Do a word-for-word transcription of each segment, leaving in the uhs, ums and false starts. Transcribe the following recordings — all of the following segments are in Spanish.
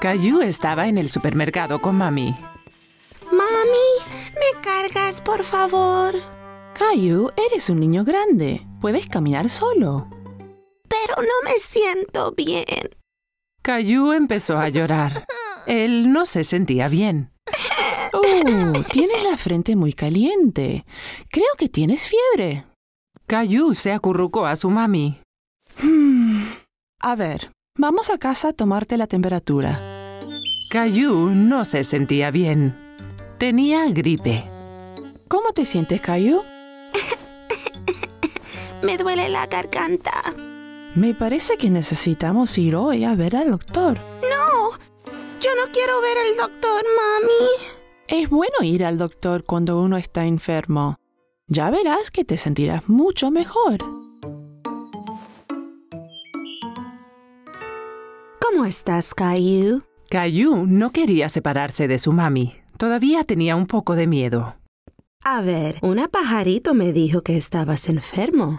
Caillou estaba en el supermercado con Mami. Mami, ¿me cargas, por favor? Caillou, eres un niño grande. Puedes caminar solo. Pero no me siento bien. Caillou empezó a llorar. Él no se sentía bien. ¡Oh! Tienes la frente muy caliente. Creo que tienes fiebre. Caillou se acurrucó a su mami. Hmm. A ver, vamos a casa a tomarte la temperatura. Caillou no se sentía bien. Tenía gripe. ¿Cómo te sientes, Caillou? Me duele la garganta. Me parece que necesitamos ir hoy a ver al doctor. No, yo no quiero ver al doctor, mami. Es bueno ir al doctor cuando uno está enfermo. Ya verás que te sentirás mucho mejor. ¿Cómo estás, Caillou? Caillou no quería separarse de su mami. Todavía tenía un poco de miedo. A ver, una pajarito me dijo que estabas enfermo.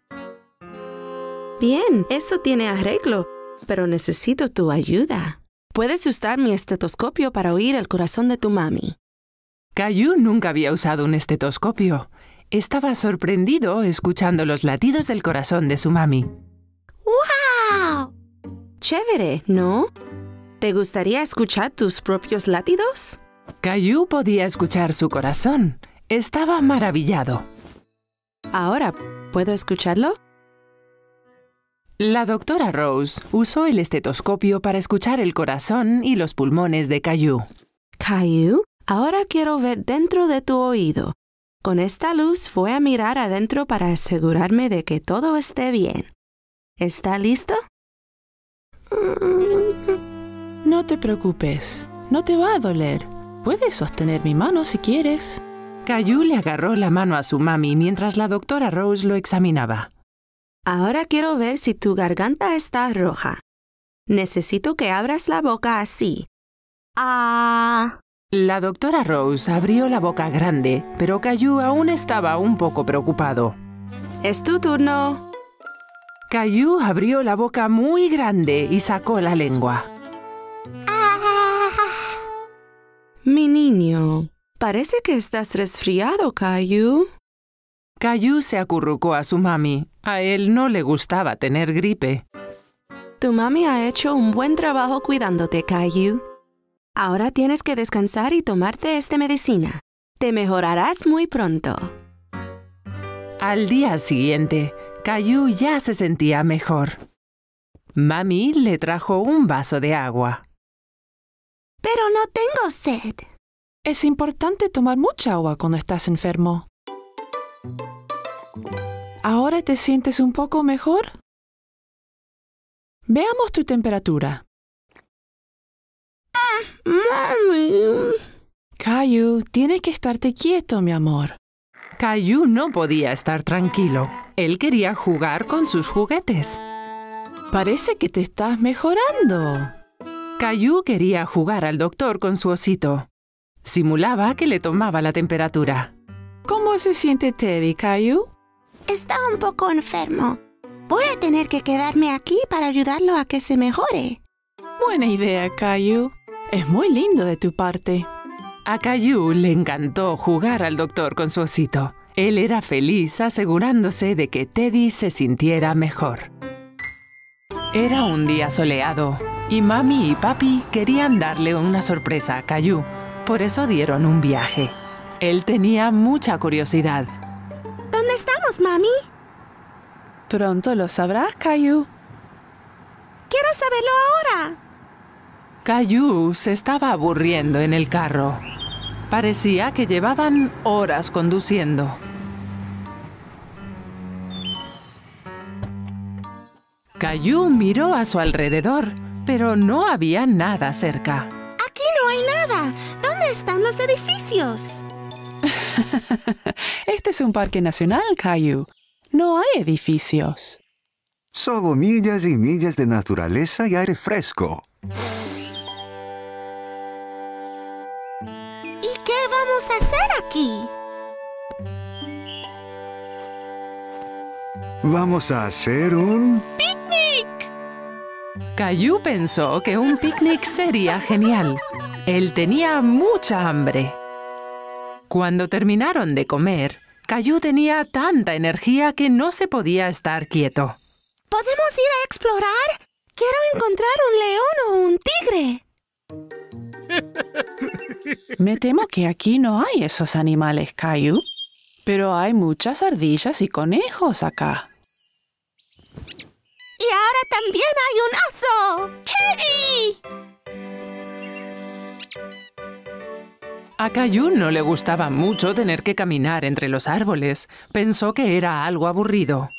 Bien, eso tiene arreglo, pero necesito tu ayuda. Puedes usar mi estetoscopio para oír el corazón de tu mami. Caillou nunca había usado un estetoscopio. Estaba sorprendido escuchando los latidos del corazón de su mami. ¡Wow! Chévere, ¿no? ¿Te gustaría escuchar tus propios latidos? Caillou podía escuchar su corazón. Estaba maravillado. Ahora, ¿puedo escucharlo? La doctora Rose usó el estetoscopio para escuchar el corazón y los pulmones de Caillou. Caillou, ahora quiero ver dentro de tu oído. Con esta luz voy a mirar adentro para asegurarme de que todo esté bien. ¿Está listo? No te preocupes. No te va a doler. Puedes sostener mi mano si quieres. Caillou le agarró la mano a su mami mientras la doctora Rose lo examinaba. Ahora quiero ver si tu garganta está roja. Necesito que abras la boca así. ¡Ah! La doctora Rose abrió la boca grande, pero Caillou aún estaba un poco preocupado. Es tu turno. Caillou abrió la boca muy grande y sacó la lengua. ¡Ah! Mi niño, parece que estás resfriado, Caillou. Caillou se acurrucó a su mami. A él no le gustaba tener gripe. Tu mami ha hecho un buen trabajo cuidándote, Caillou. Ahora tienes que descansar y tomarte esta medicina. Te mejorarás muy pronto. Al día siguiente, Caillou ya se sentía mejor. Mami le trajo un vaso de agua. Pero no tengo sed. Es importante tomar mucha agua cuando estás enfermo. ¿Ahora te sientes un poco mejor? Veamos tu temperatura. Mami. Caillou, tienes que estarte quieto, mi amor. Caillou no podía estar tranquilo. Él quería jugar con sus juguetes. Parece que te estás mejorando. Caillou quería jugar al doctor con su osito. Simulaba que le tomaba la temperatura. ¿Cómo se siente Teddy, Caillou? Está un poco enfermo. Voy a tener que quedarme aquí para ayudarlo a que se mejore. Buena idea, Caillou. Es muy lindo de tu parte. A Caillou le encantó jugar al doctor con su osito. Él era feliz asegurándose de que Teddy se sintiera mejor. Era un día soleado y Mami y Papi querían darle una sorpresa a Caillou. Por eso dieron un viaje. Él tenía mucha curiosidad. ¿Dónde estamos, Mami? Pronto lo sabrás, Caillou. Quiero saberlo ahora. Caillou se estaba aburriendo en el carro. Parecía que llevaban horas conduciendo. Caillou miró a su alrededor, pero no había nada cerca. Aquí no hay nada. ¿Dónde están los edificios? Este es un parque nacional, Caillou. No hay edificios. Solo millas y millas de naturaleza y aire fresco. ¿Y qué vamos a hacer aquí? Vamos a hacer un... ¡Picnic! Caillou pensó que un picnic sería genial. Él tenía mucha hambre. Cuando terminaron de comer, Caillou tenía tanta energía que no se podía estar quieto. ¿Podemos ir a explorar? Quiero encontrar un león o un tigre. Me temo que aquí no hay esos animales, Caillou. Pero hay muchas ardillas y conejos acá. Y ahora también hay un oso. ¡Teddy! A Caillou no le gustaba mucho tener que caminar entre los árboles. Pensó que era algo aburrido.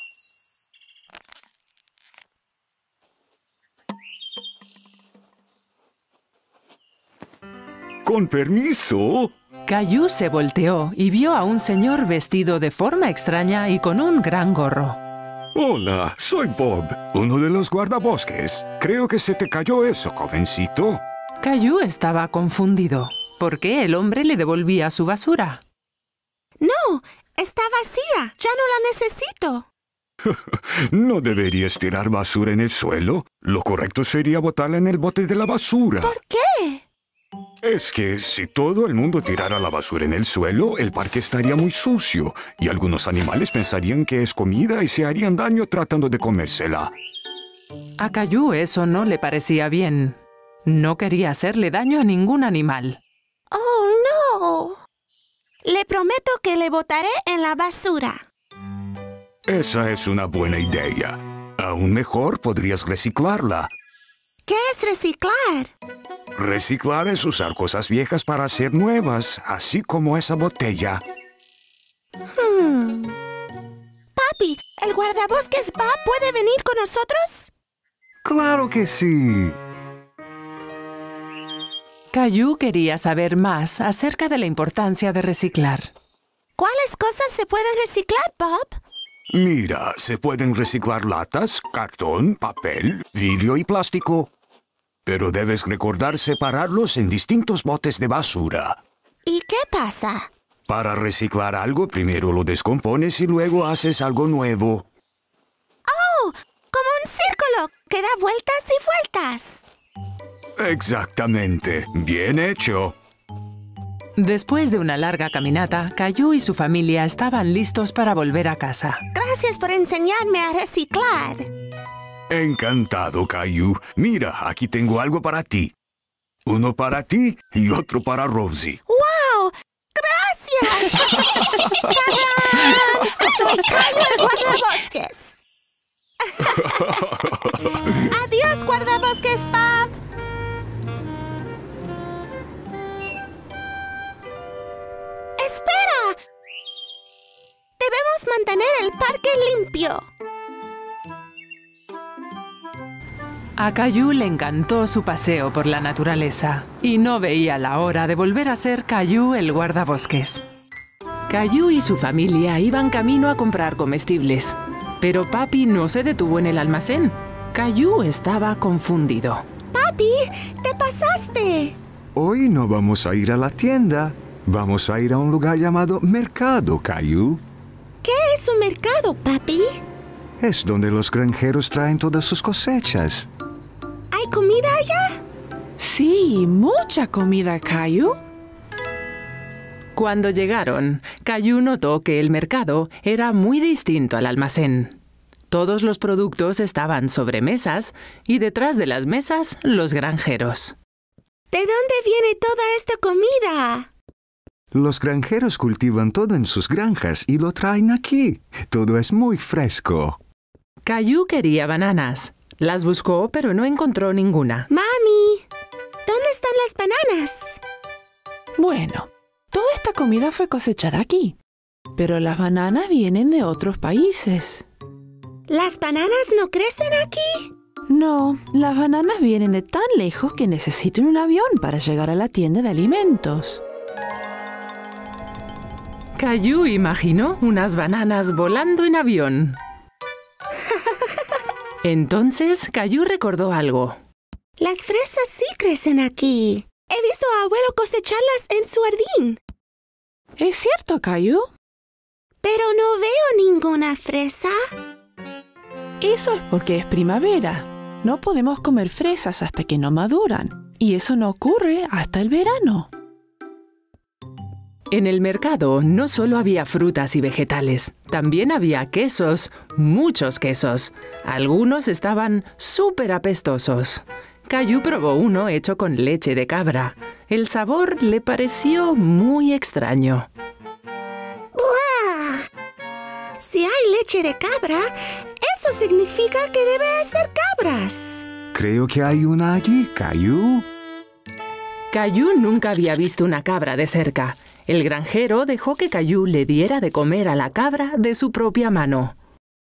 Con permiso. Caillou se volteó y vio a un señor vestido de forma extraña y con un gran gorro. Hola, soy Bob, uno de los guardabosques. Creo que se te cayó eso, jovencito. Caillou estaba confundido. ¿Por qué el hombre le devolvía su basura? No, está vacía. Ya no la necesito. No deberías tirar basura en el suelo. Lo correcto sería botarla en el bote de la basura. ¿Por qué? Es que si todo el mundo tirara la basura en el suelo, el parque estaría muy sucio y algunos animales pensarían que es comida y se harían daño tratando de comérsela. A Caillou eso no le parecía bien. No quería hacerle daño a ningún animal. ¡Oh, no! Le prometo que le botaré en la basura. Esa es una buena idea. Aún mejor, podrías reciclarla. ¿Qué es reciclar? Reciclar es usar cosas viejas para hacer nuevas, así como esa botella. Hmm. Papi, ¿el guardabosques Bob puede venir con nosotros? ¡Claro que sí! Caillou quería saber más acerca de la importancia de reciclar. ¿Cuáles cosas se pueden reciclar, Bob? Mira, se pueden reciclar latas, cartón, papel, vidrio y plástico. Pero debes recordar separarlos en distintos botes de basura. ¿Y qué pasa? Para reciclar algo, primero lo descompones y luego haces algo nuevo. ¡Oh! Como un círculo que da vueltas y vueltas. Exactamente. Bien hecho. Después de una larga caminata, Caillou y su familia estaban listos para volver a casa. Gracias por enseñarme a reciclar. Encantado, Caillou. Mira, aquí tengo algo para ti. Uno para ti y otro para Rosie. ¡Wow! ¡Gracias! ¡Soy Caillou el guardabosques! ¡Adiós, guardabosques, Bob! ¡Espera! Debemos mantener el parque limpio. A Caillou le encantó su paseo por la naturaleza y no veía la hora de volver a ser Caillou el guardabosques. Caillou y su familia iban camino a comprar comestibles, pero Papi no se detuvo en el almacén. Caillou estaba confundido. ¡Papi! ¡Te pasaste! Hoy no vamos a ir a la tienda. Vamos a ir a un lugar llamado Mercado, Caillou. ¿Qué es un mercado, papi? Es donde los granjeros traen todas sus cosechas. ¿Hay comida allá? Sí, mucha comida, Caillou. Cuando llegaron, Caillou notó que el mercado era muy distinto al almacén. Todos los productos estaban sobre mesas y detrás de las mesas los granjeros. ¿De dónde viene toda esta comida? Los granjeros cultivan todo en sus granjas y lo traen aquí. Todo es muy fresco. Caillou quería bananas. Las buscó, pero no encontró ninguna. ¡Mami! ¿Dónde están las bananas? Bueno, toda esta comida fue cosechada aquí. Pero las bananas vienen de otros países. ¿Las bananas no crecen aquí? No, las bananas vienen de tan lejos que necesitan un avión para llegar a la tienda de alimentos. Caillou imaginó unas bananas volando en avión. Entonces, Caillou recordó algo. Las fresas sí crecen aquí. He visto a abuelo cosecharlas en su jardín. ¿Es cierto, Caillou? Pero no veo ninguna fresa. Eso es porque es primavera. No podemos comer fresas hasta que no maduran, y eso no ocurre hasta el verano. En el mercado no solo había frutas y vegetales, también había quesos, muchos quesos. Algunos estaban súper apestosos. Caillou probó uno hecho con leche de cabra. El sabor le pareció muy extraño. ¡Buah! Si hay leche de cabra, eso significa que debe ser cabras. Creo que hay una allí, Caillou. Caillou nunca había visto una cabra de cerca. El granjero dejó que Caillou le diera de comer a la cabra de su propia mano.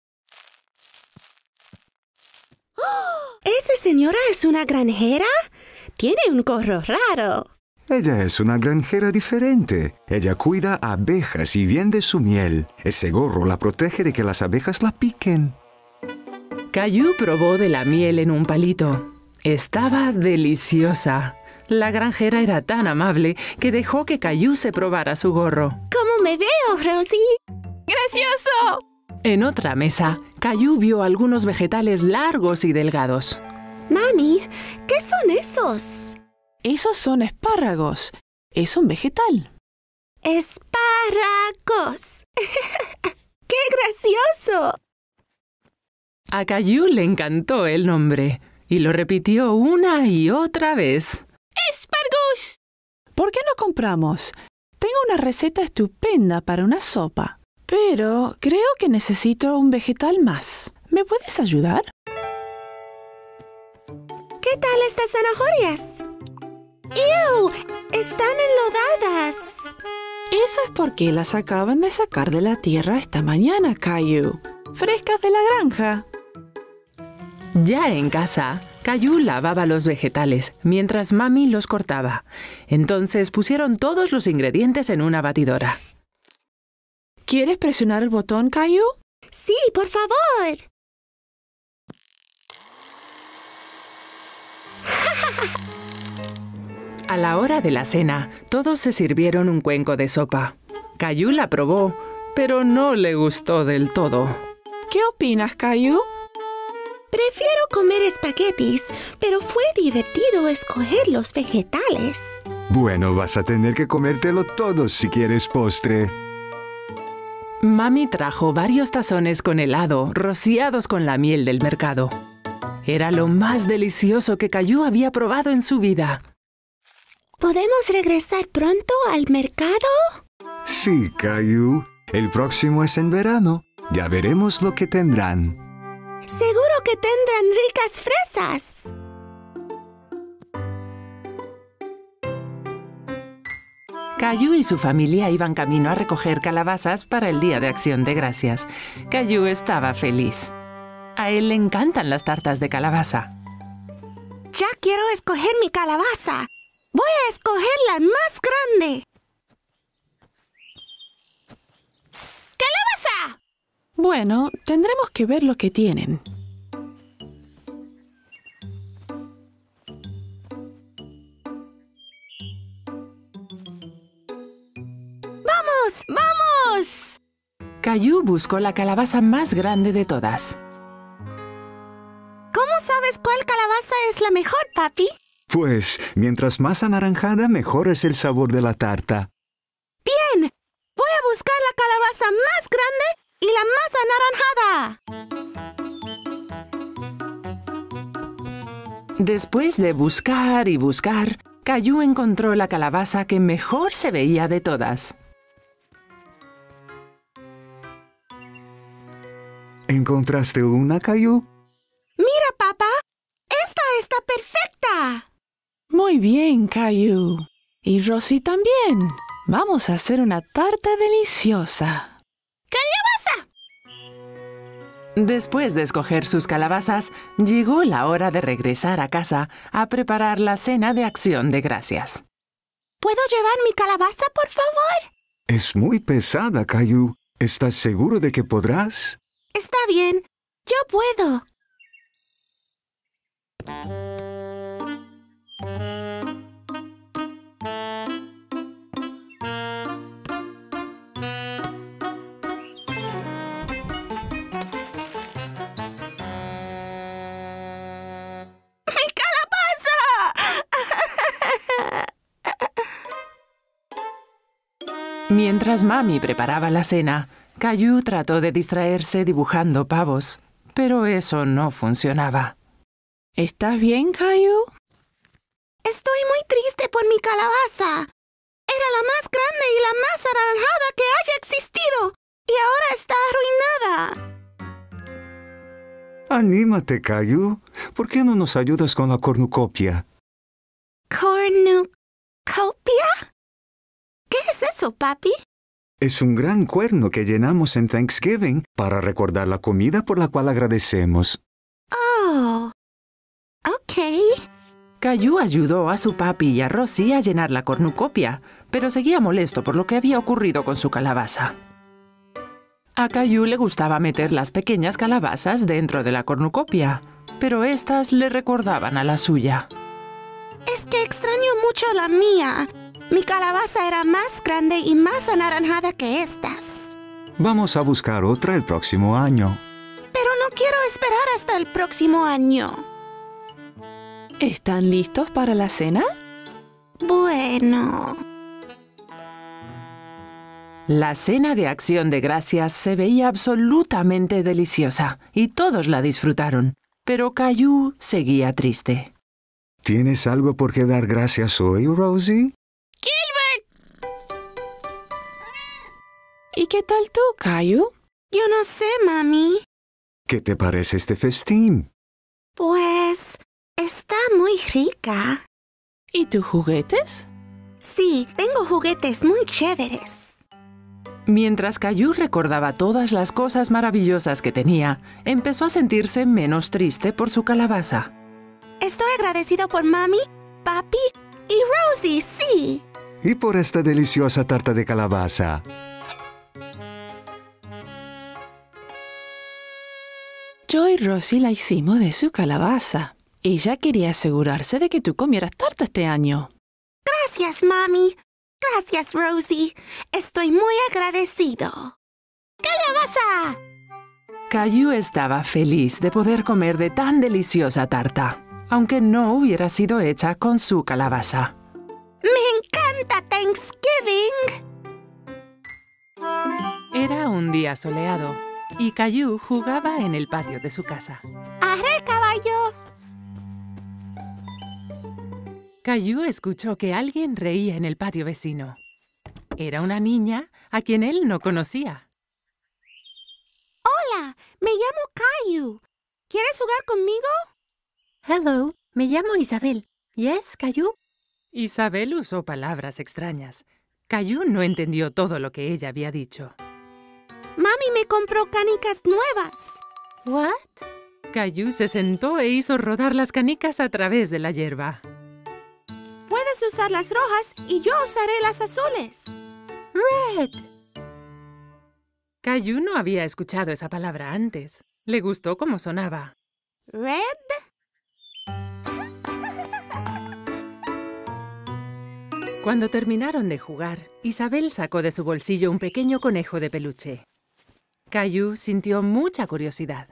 ¿Esa señora es una granjera? Tiene un gorro raro. Ella es una granjera diferente. Ella cuida abejas y vende su miel. Ese gorro la protege de que las abejas la piquen. Caillou probó de la miel en un palito. Estaba deliciosa. La granjera era tan amable que dejó que Caillou se probara su gorro. ¿Cómo me veo, Rosie? ¡Gracioso! En otra mesa, Caillou vio algunos vegetales largos y delgados. Mami, ¿qué son esos? Esos son espárragos. Es un vegetal. ¡Espárragos! ¡Qué gracioso! A Caillou le encantó el nombre y lo repitió una y otra vez. ¡Espargus! ¿Por qué no compramos? Tengo una receta estupenda para una sopa. Pero creo que necesito un vegetal más. ¿Me puedes ayudar? ¿Qué tal estas zanahorias? ¡Ew! ¡Están enlodadas! Eso es porque las acaban de sacar de la tierra esta mañana, Caillou. Frescas de la granja. Ya en casa, Caillou lavaba los vegetales mientras Mami los cortaba. Entonces pusieron todos los ingredientes en una batidora. ¿Quieres presionar el botón, Caillou? Sí, por favor. A la hora de la cena, todos se sirvieron un cuenco de sopa. Caillou la probó, pero no le gustó del todo. ¿Qué opinas, Caillou? Prefiero comer espaguetis, pero fue divertido escoger los vegetales. Bueno, vas a tener que comértelo todo si quieres postre. Mami trajo varios tazones con helado rociados con la miel del mercado. Era lo más delicioso que Caillou había probado en su vida. ¿Podemos regresar pronto al mercado? Sí, Caillou. El próximo es en verano. Ya veremos lo que tendrán. Seguro que tendrán ricas fresas. Caillou y su familia iban camino a recoger calabazas para el Día de Acción de Gracias. Caillou estaba feliz. A él le encantan las tartas de calabaza. Ya quiero escoger mi calabaza. Voy a escoger la más grande. ¡Calabaza! Bueno, tendremos que ver lo que tienen. ¡Vamos! ¡Vamos! Caillou buscó la calabaza más grande de todas. ¿Cómo sabes cuál calabaza es la mejor, papi? Pues, mientras más anaranjada, mejor es el sabor de la tarta. Bien, voy a buscar la calabaza más grande y la más anaranjada. Después de buscar y buscar, Caillou encontró la calabaza que mejor se veía de todas. ¿Encontraste una, Caillou? Mira, papá, esta está perfecta. Muy bien, Caillou. Y Rosie también. Vamos a hacer una tarta deliciosa. ¡Calabaza! Después de escoger sus calabazas, llegó la hora de regresar a casa a preparar la cena de Acción de Gracias. ¿Puedo llevar mi calabaza, por favor? Es muy pesada, Caillou. ¿Estás seguro de que podrás? Está bien, yo puedo. Mientras Mami preparaba la cena, Caillou trató de distraerse dibujando pavos, pero eso no funcionaba. ¿Estás bien, Caillou? Estoy muy triste por mi calabaza. Era la más grande y la más anaranjada que haya existido, y ahora está arruinada. Anímate, Caillou. ¿Por qué no nos ayudas con la cornucopia? ¿Cornucopia? ¿Qué es eso, papi? Es un gran cuerno que llenamos en Thanksgiving para recordar la comida por la cual agradecemos. Oh, ok. Caillou ayudó a su papi y a Rosie a llenar la cornucopia, pero seguía molesto por lo que había ocurrido con su calabaza. A Caillou le gustaba meter las pequeñas calabazas dentro de la cornucopia, pero éstas le recordaban a la suya. Es que extraño mucho la mía. Mi calabaza era más grande y más anaranjada que estas. Vamos a buscar otra el próximo año. Pero no quiero esperar hasta el próximo año. ¿Están listos para la cena? Bueno. La cena de Acción de Gracias se veía absolutamente deliciosa y todos la disfrutaron, pero Caillou seguía triste. ¿Tienes algo por qué dar gracias hoy, Rosie? ¿Y qué tal tú, Caillou? Yo no sé, mami. ¿Qué te parece este festín? Pues está muy rica. ¿Y tus juguetes? Sí, tengo juguetes muy chéveres. Mientras Caillou recordaba todas las cosas maravillosas que tenía, empezó a sentirse menos triste por su calabaza. Estoy agradecido por mami, papi y Rosie, sí. Y por esta deliciosa tarta de calabaza. Yo y Rosie la hicimos de su calabaza. Ella quería asegurarse de que tú comieras tarta este año. Gracias, mami. Gracias, Rosie. Estoy muy agradecido. ¡Calabaza! Caillou estaba feliz de poder comer de tan deliciosa tarta, aunque no hubiera sido hecha con su calabaza. ¡Me encanta Thanksgiving! Era un día soleado y Caillou jugaba en el patio de su casa. ¡Arre, caballo! Caillou escuchó que alguien reía en el patio vecino. Era una niña a quien él no conocía. Hola, me llamo Caillou. ¿Quieres jugar conmigo? Hello, me llamo Isabel. Yes, Caillou? Isabel usó palabras extrañas. Caillou no entendió todo lo que ella había dicho. Mami me compró canicas nuevas. What? Caillou se sentó e hizo rodar las canicas a través de la hierba. Puedes usar las rojas y yo usaré las azules. Red. Caillou no había escuchado esa palabra antes. Le gustó cómo sonaba. ¿Red? Cuando terminaron de jugar, Isabel sacó de su bolsillo un pequeño conejo de peluche. Caillou sintió mucha curiosidad.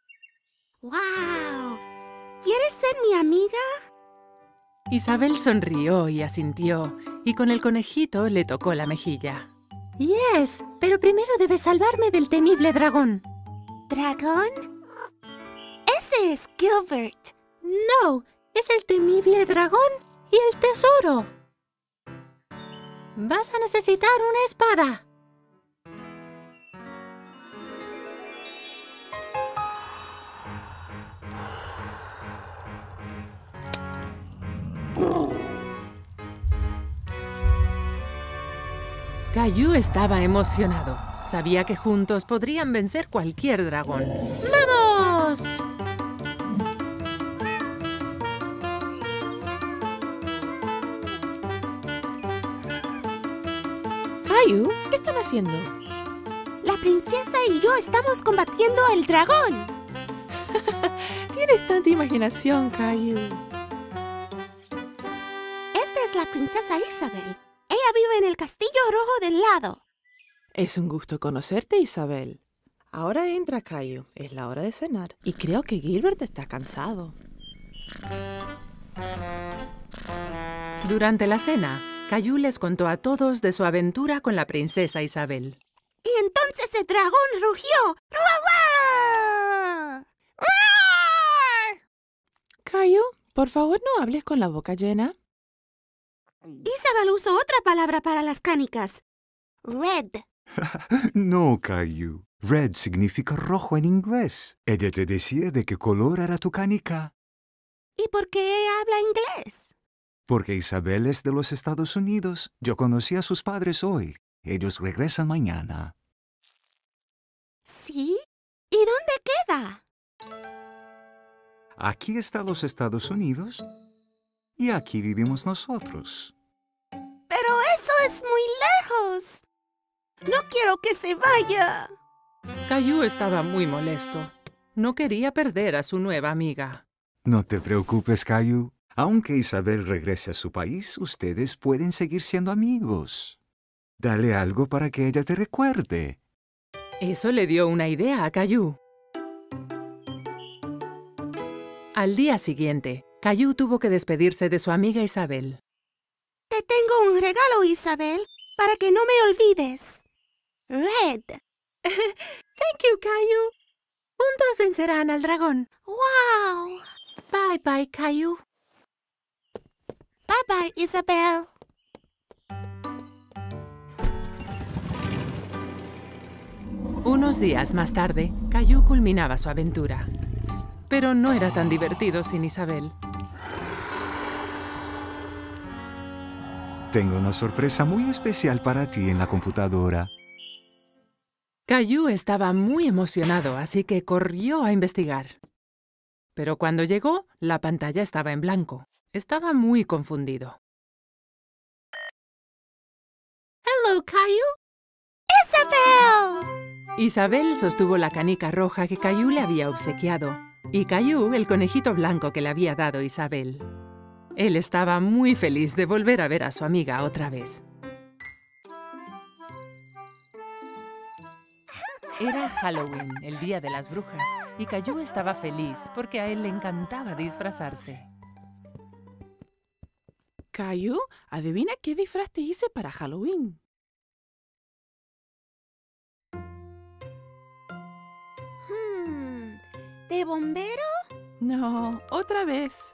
¡Wow! ¿Quieres ser mi amiga? Isabel sonrió y asintió, y con el conejito le tocó la mejilla. Yes, pero primero debes salvarme del temible dragón. ¿Dragón? Ese es Gilbert. No, es el temible dragón y el tesoro. Vas a necesitar una espada. Caillou estaba emocionado. Sabía que juntos podrían vencer cualquier dragón. ¡Vamos! Caillou, ¿qué están haciendo? La princesa y yo estamos combatiendo al dragón. Tienes tanta imaginación, Caillou. Esta es la princesa Isabel. Ella vive en el castillo rojo del lado. Es un gusto conocerte, Isabel. Ahora entra, Caillou. Es la hora de cenar. Y creo que Gilbert está cansado. Durante la cena, Caillou les contó a todos de su aventura con la princesa Isabel. Y entonces el dragón rugió. ¡Ruah! Caillou, por favor no hables con la boca llena. Isabel usó otra palabra para las canicas. Red. No, Caillou. Red significa rojo en inglés. Ella te decía de qué color era tu canica. ¿Y por qué ella habla inglés? Porque Isabel es de los Estados Unidos. Yo conocí a sus padres hoy. Ellos regresan mañana. ¿Sí? ¿Y dónde queda? Aquí están los Estados Unidos y aquí vivimos nosotros. Pero eso es muy lejos. No quiero que se vaya. Caillou estaba muy molesto. No quería perder a su nueva amiga. No te preocupes, Caillou. Aunque Isabel regrese a su país, ustedes pueden seguir siendo amigos. Dale algo para que ella te recuerde. Eso le dio una idea a Caillou. Al día siguiente, Caillou tuvo que despedirse de su amiga Isabel. Te tengo un regalo, Isabel, para que no me olvides. Red. Thank you, Caillou. Juntos vencerán al dragón. ¡Wow! Bye, bye, Caillou. Bye bye, Isabel. Unos días más tarde, Caillou culminaba su aventura. Pero no era tan divertido sin Isabel. Tengo una sorpresa muy especial para ti en la computadora. Caillou estaba muy emocionado, así que corrió a investigar. Pero cuando llegó, la pantalla estaba en blanco. Estaba muy confundido. Hello, Caillou. ¡Isabel! Isabel sostuvo la canica roja que Caillou le había obsequiado, y Caillou el conejito blanco que le había dado Isabel. Él estaba muy feliz de volver a ver a su amiga otra vez. Era Halloween, el día de las brujas, y Caillou estaba feliz porque a él le encantaba disfrazarse. Caillou, adivina qué disfraz te hice para Halloween. Hmm, ¿de bombero? No, otra vez.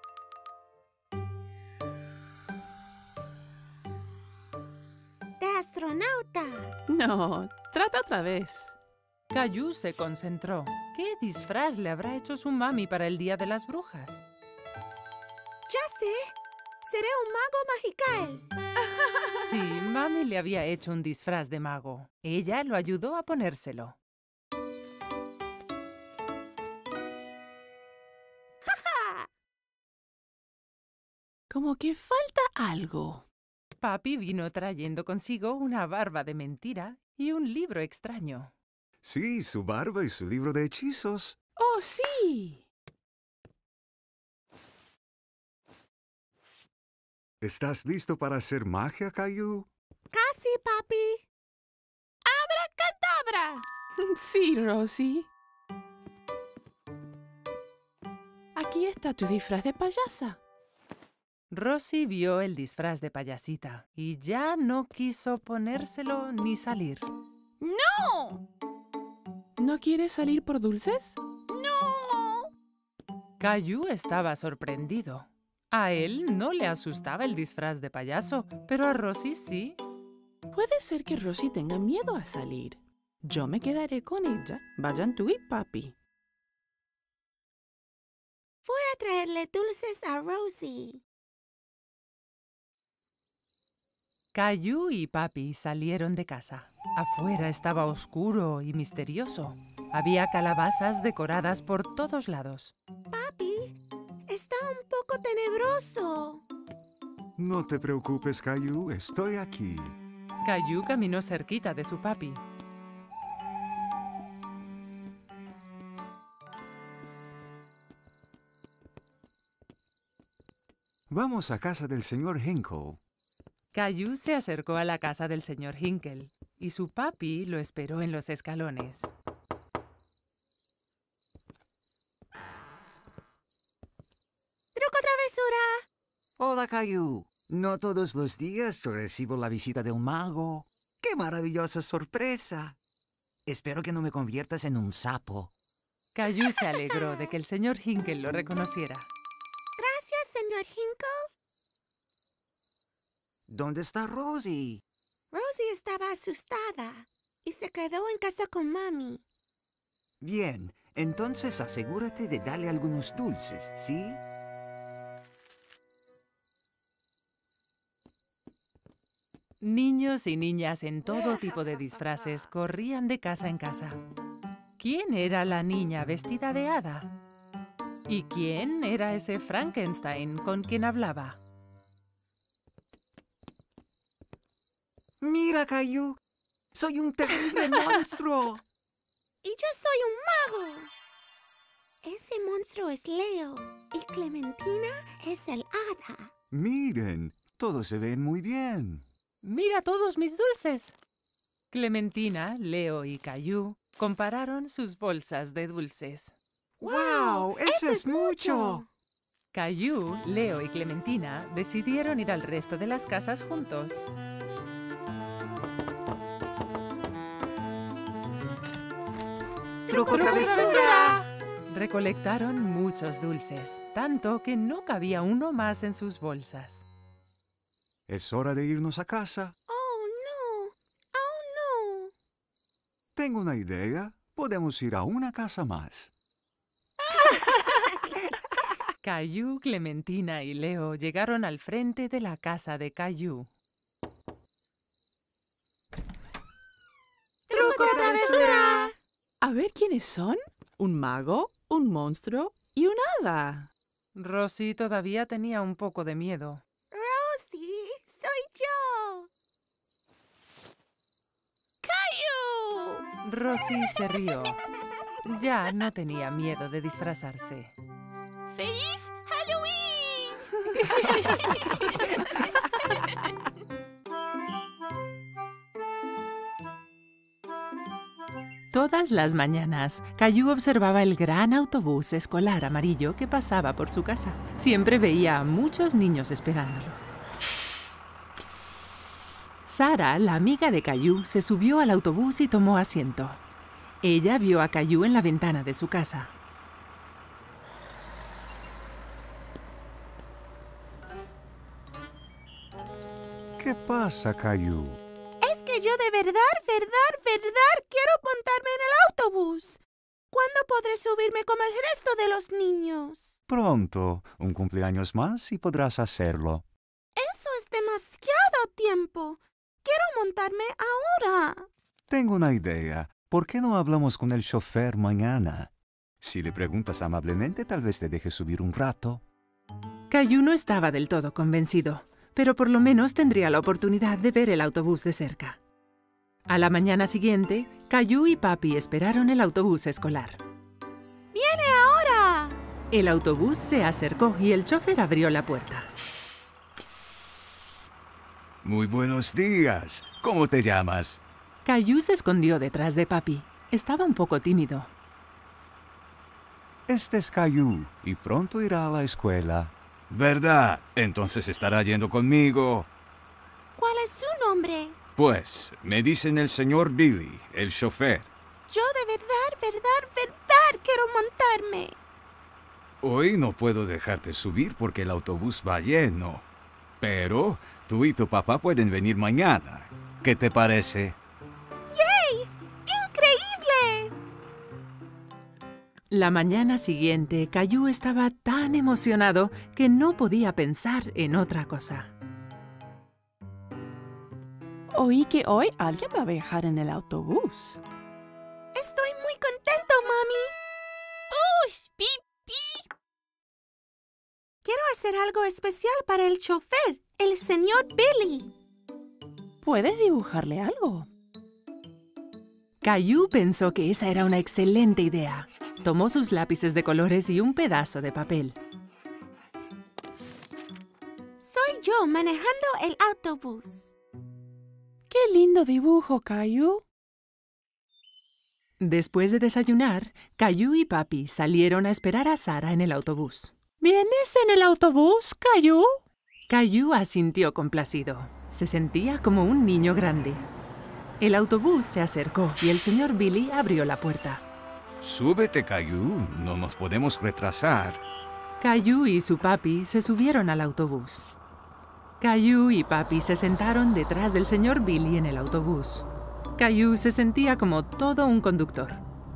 ¿De astronauta? No, trata otra vez. Caillou se concentró. ¿Qué disfraz le habrá hecho su mami para el Día de las Brujas? Ya sé. Seré un mago magical. Sí, mami le había hecho un disfraz de mago. Ella lo ayudó a ponérselo. Como que falta algo. Papi vino trayendo consigo una barba de mentira y un libro extraño. Sí, su barba y su libro de hechizos. ¡Oh, sí! ¿Estás listo para hacer magia, Caillou? Casi, papi. ¡Abracadabra! Sí, Rosie. Aquí está tu disfraz de payasa. Rosie vio el disfraz de payasita y ya no quiso ponérselo ni salir. ¡No! ¿No quieres salir por dulces? ¡No! Caillou estaba sorprendido. A él no le asustaba el disfraz de payaso, pero a Rosie sí. Puede ser que Rosie tenga miedo a salir. Yo me quedaré con ella. Vayan tú y papi. Voy a traerle dulces a Rosie. Caillou y papi salieron de casa. Afuera estaba oscuro y misterioso. Había calabazas decoradas por todos lados. Papi, está un poco tenebroso. No te preocupes, Caillou. Estoy aquí. Caillou caminó cerquita de su papi. Vamos a casa del señor Hinkle. Caillou se acercó a la casa del señor Hinkle y su papi lo esperó en los escalones. ¡Truco travesura! Hola, Caillou. No todos los días yo recibo la visita de un mago. ¡Qué maravillosa sorpresa! Espero que no me conviertas en un sapo. Caillou se alegró de que el señor Hinkle lo reconociera. Gracias, señor Hinkle. ¿Dónde está Rosie? Rosie estaba asustada y se quedó en casa con mami. Bien, entonces asegúrate de darle algunos dulces, ¿sí? Niños y niñas en todo tipo de disfraces corrían de casa en casa. ¿Quién era la niña vestida de hada? ¿Y quién era ese Frankenstein con quien hablaba? ¡Mira, Caillou! ¡Soy un terrible monstruo! Y yo soy un mago. Ese monstruo es Leo y Clementina es el hada. Miren, todos se ven muy bien. ¡Mira todos mis dulces! Clementina, Leo y Caillou compararon sus bolsas de dulces. ¡Wow! ¡Eso es mucho! Caillou, Leo y Clementina decidieron ir al resto de las casas juntos. ¡Truco travesura! Recolectaron muchos dulces, tanto que no cabía uno más en sus bolsas. Es hora de irnos a casa. Oh, no. Oh, no. Tengo una idea. Podemos ir a una casa más. Caillou, Clementina y Leo llegaron al frente de la casa de Caillou. ¡Truco travesura! A ver quiénes son. Un mago, un monstruo y un hada. Rosie todavía tenía un poco de miedo. Rosie, soy yo. ¡Caillou! Rosie se rió. Ya no tenía miedo de disfrazarse. ¡Feliz Halloween! Todas las mañanas, Caillou observaba el gran autobús escolar amarillo que pasaba por su casa. Siempre veía a muchos niños esperándolo. Sara, la amiga de Caillou, se subió al autobús y tomó asiento. Ella vio a Caillou en la ventana de su casa. ¿Qué pasa, Caillou? Es que yo de verdad, verdad, verdad quiero montarme en el autobús. ¿Cuándo podré subirme como el resto de los niños? Pronto, un cumpleaños más y podrás hacerlo. Eso es demasiado tiempo. Quiero montarme ahora. Tengo una idea. ¿Por qué no hablamos con el chofer mañana? Si le preguntas amablemente, tal vez te deje subir un rato. Caillou no estaba del todo convencido, pero por lo menos tendría la oportunidad de ver el autobús de cerca. A la mañana siguiente, Caillou y Papi esperaron el autobús escolar. ¡Viene ahora! El autobús se acercó y el chofer abrió la puerta. Muy buenos días. ¿Cómo te llamas? Caillou se escondió detrás de Papi. Estaba un poco tímido. Este es Caillou y pronto irá a la escuela. ¿Verdad? Entonces estará yendo conmigo. ¿Cuál es su nombre? Pues, me dicen el señor Billy, el chofer. Yo de verdad, verdad, verdad quiero montarme. Hoy no puedo dejarte subir porque el autobús va lleno. Pero tú y tu papá pueden venir mañana. ¿Qué te parece? ¡Yay! ¡Increíble! La mañana siguiente, Caillou estaba tan emocionado que no podía pensar en otra cosa. Oí que hoy alguien va a viajar en el autobús. Estoy muy contento, mami. ¡Ush! ¡Pipí! Quiero hacer algo especial para el chofer, el señor Billy. ¿Puedes dibujarle algo? Caillou pensó que esa era una excelente idea. Tomó sus lápices de colores y un pedazo de papel. Soy yo manejando el autobús. ¡Qué lindo dibujo, Caillou! Después de desayunar, Caillou y Papi salieron a esperar a Sara en el autobús. ¿Vienes en el autobús, Caillou? Caillou asintió complacido. Se sentía como un niño grande. El autobús se acercó y el señor Billy abrió la puerta. Súbete, Caillou. No nos podemos retrasar. Caillou y su papi se subieron al autobús. Caillou y papi se sentaron detrás del señor Billy en el autobús. Caillou se sentía como todo un conductor.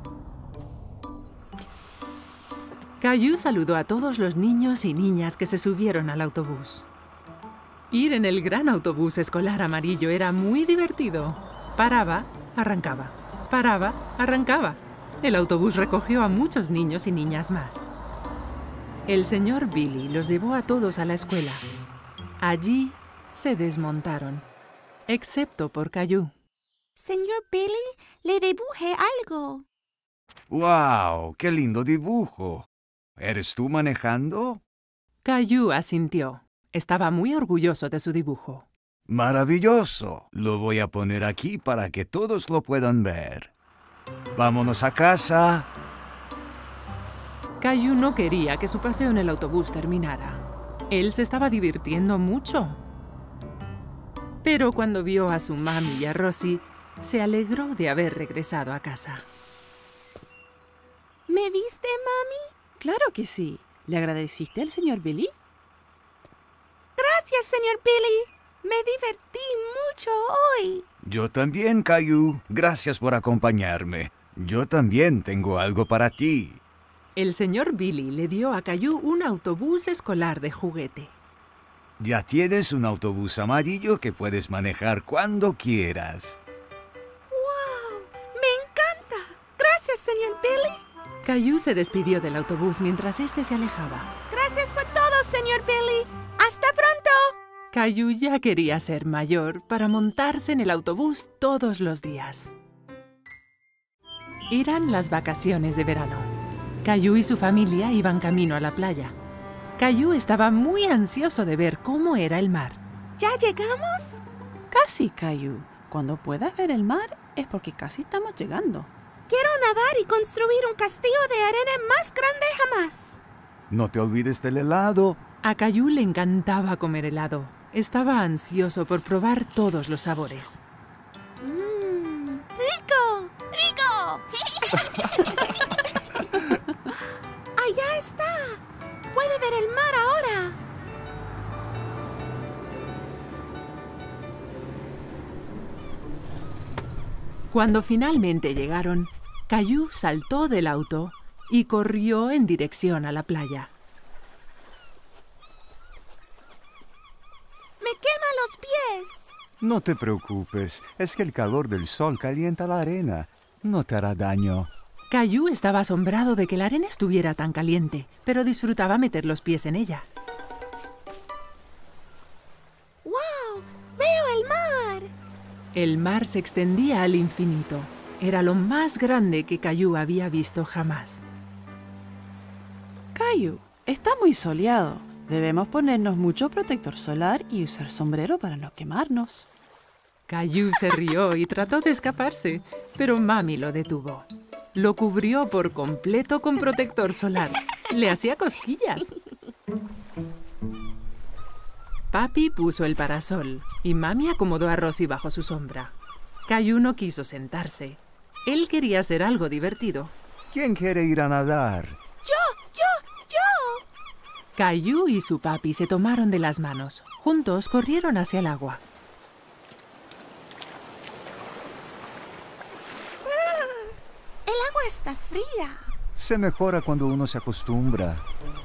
Caillou saludó a todos los niños y niñas que se subieron al autobús. Ir en el gran autobús escolar amarillo era muy divertido. Paraba, arrancaba. Paraba, arrancaba. El autobús recogió a muchos niños y niñas más. El señor Billy los llevó a todos a la escuela. Allí se desmontaron, excepto por Caillou. Señor Billy, le dibujé algo. ¡Wow! ¡Qué lindo dibujo! ¿Eres tú manejando? Caillou asintió. Estaba muy orgulloso de su dibujo. ¡Maravilloso! Lo voy a poner aquí para que todos lo puedan ver. ¡Vámonos a casa! Caillou no quería que su paseo en el autobús terminara. Él se estaba divirtiendo mucho. Pero cuando vio a su mami y a Rosie, se alegró de haber regresado a casa. ¿Me viste, mami? Claro que sí. ¿Le agradeciste al señor Billy? Gracias, señor Billy. Me divertí mucho hoy. Yo también, Caillou. Gracias por acompañarme. Yo también tengo algo para ti. El señor Billy le dio a Caillou un autobús escolar de juguete. Ya tienes un autobús amarillo que puedes manejar cuando quieras. ¡Wow! ¡Me encanta! Gracias, señor Billy. Caillou se despidió del autobús mientras éste se alejaba. Gracias por todo, señor Billy. ¡Hasta pronto! Caillou ya quería ser mayor para montarse en el autobús todos los días. Eran las vacaciones de verano. Caillou y su familia iban camino a la playa. Caillou estaba muy ansioso de ver cómo era el mar. ¿Ya llegamos? Casi, Caillou. Cuando puedas ver el mar es porque casi estamos llegando. Quiero nadar y construir un castillo de arena más grande jamás. No te olvides del helado. A Caillou le encantaba comer helado. Estaba ansioso por probar todos los sabores. ¡Mmm! ¡Rico! ¡Rico! ¡Allá está! ¡Puede ver el mar ahora! Cuando finalmente llegaron, Caillou saltó del auto y corrió en dirección a la playa. ¡Me quema los pies! No te preocupes, es que el calor del sol calienta la arena. No te hará daño. Caillou estaba asombrado de que la arena estuviera tan caliente, pero disfrutaba meter los pies en ella. ¡Wow! ¡Veo el mar! El mar se extendía al infinito. Era lo más grande que Caillou había visto jamás. Caillou, está muy soleado. Debemos ponernos mucho protector solar y usar sombrero para no quemarnos. Caillou se rió y trató de escaparse, pero Mami lo detuvo. Lo cubrió por completo con protector solar. Le hacía cosquillas. Papi puso el parasol y Mami acomodó a Rosie bajo su sombra. Caillou no quiso sentarse. Él quería hacer algo divertido. ¿Quién quiere ir a nadar? ¡Yo! ¡Yo! ¡Yo! Caillou y su papi se tomaron de las manos. Juntos corrieron hacia el agua. Ah, el agua está fría. Se mejora cuando uno se acostumbra.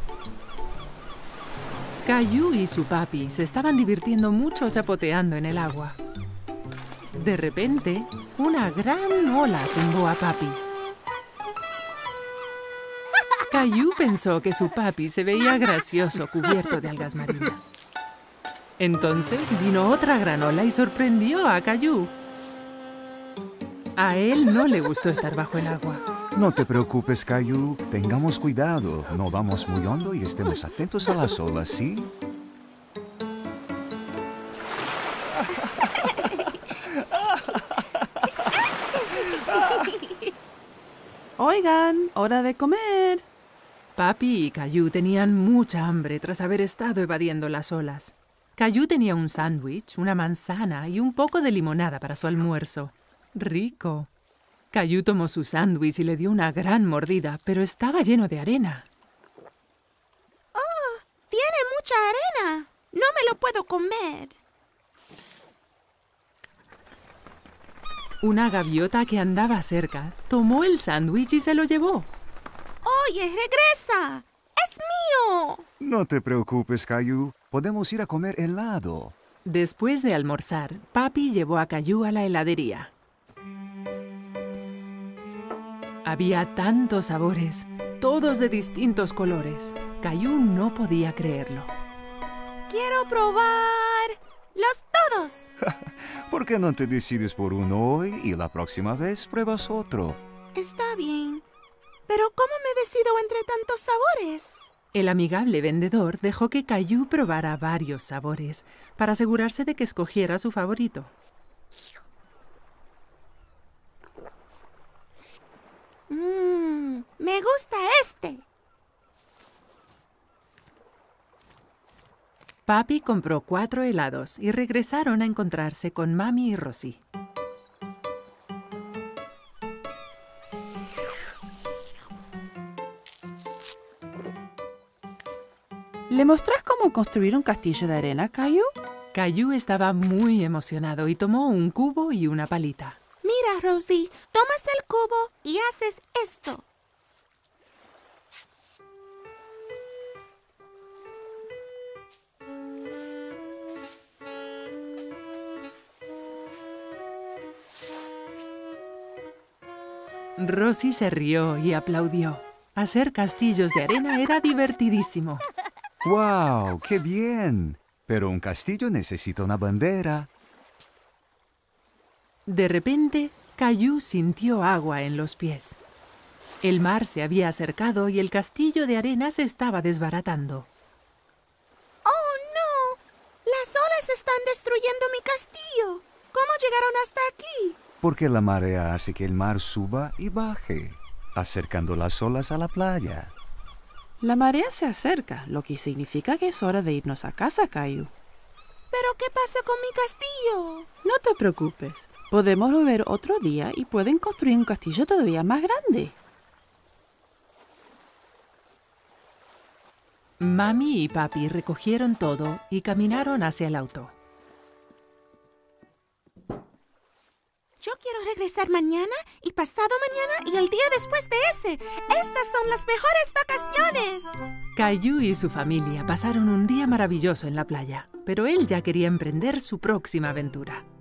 Caillou y su papi se estaban divirtiendo mucho chapoteando en el agua. De repente, una gran ola tumbó a papi. Caillou pensó que su papi se veía gracioso cubierto de algas marinas. Entonces vino otra gran ola y sorprendió a Caillou. A él no le gustó estar bajo el agua. No te preocupes, Caillou. Tengamos cuidado. No vamos muy hondo y estemos atentos a las olas, ¿sí? Oigan, hora de comer. Papi y Caillou tenían mucha hambre tras haber estado evadiendo las olas. Caillou tenía un sándwich, una manzana y un poco de limonada para su almuerzo. ¡Rico! Caillou tomó su sándwich y le dio una gran mordida, pero estaba lleno de arena. ¡Oh! ¡Tiene mucha arena! ¡No me lo puedo comer! Una gaviota que andaba cerca tomó el sándwich y se lo llevó. ¡Oye, regresa! ¡Es mío! No te preocupes, Caillou. Podemos ir a comer helado. Después de almorzar, Papi llevó a Caillou a la heladería. Había tantos sabores, todos de distintos colores. Caillou no podía creerlo. ¡Quiero probar los todos! ¿Por qué no te decides por uno hoy y la próxima vez pruebas otro? Está bien. Pero ¿cómo me decido entre tantos sabores? El amigable vendedor dejó que Caillou probara varios sabores para asegurarse de que escogiera su favorito. Mmm, me gusta este. Papi compró cuatro helados y regresaron a encontrarse con Mami y Rosie. ¿Le mostrás cómo construir un castillo de arena, Caillou? Caillou estaba muy emocionado y tomó un cubo y una palita. Mira, Rosie, tomas el cubo y haces esto. Rosie se rió y aplaudió. Hacer castillos de arena era divertidísimo. ¡Wow! ¡Qué bien! Pero un castillo necesita una bandera. De repente, Caillou sintió agua en los pies. El mar se había acercado y el castillo de arena se estaba desbaratando. ¡Oh, no! Las olas están destruyendo mi castillo. ¿Cómo llegaron hasta aquí? Porque la marea hace que el mar suba y baje, acercando las olas a la playa. La marea se acerca, lo que significa que es hora de irnos a casa, Caillou. ¿Pero qué pasa con mi castillo? No te preocupes. Podemos volver otro día y pueden construir un castillo todavía más grande. Mami y Papi recogieron todo y caminaron hacia el auto. Yo quiero regresar mañana y pasado mañana y el día después de ese. Estas son las mejores vacaciones. Caillou y su familia pasaron un día maravilloso en la playa, pero él ya quería emprender su próxima aventura.